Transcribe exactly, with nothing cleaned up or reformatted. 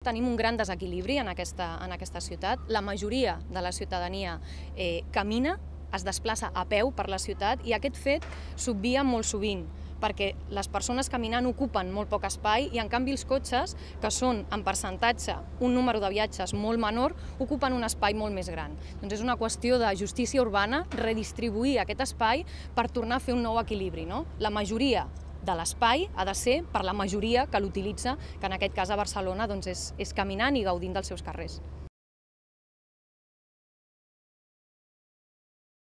Tenim un gran desequilibri en aquesta, en aquesta ciutat. La majoria de la ciutadania eh, camina, es desplaça a peu per la ciutat i aquest fet s'obvia molt sovint perquè les persones caminant ocupen molt poc espai i en canvi els cotxes, que són en percentatge un número de viatges molt menor, ocupen un espai molt més gran. Doncs és una qüestió de justícia urbana redistribuir aquest espai per tornar a fer un nou equilibri, no? La majoria de l'espai ha de ser per la majoria que l'utilitza, que en aquest cas a Barcelona doncs és, és caminant i gaudint dels seus carrers.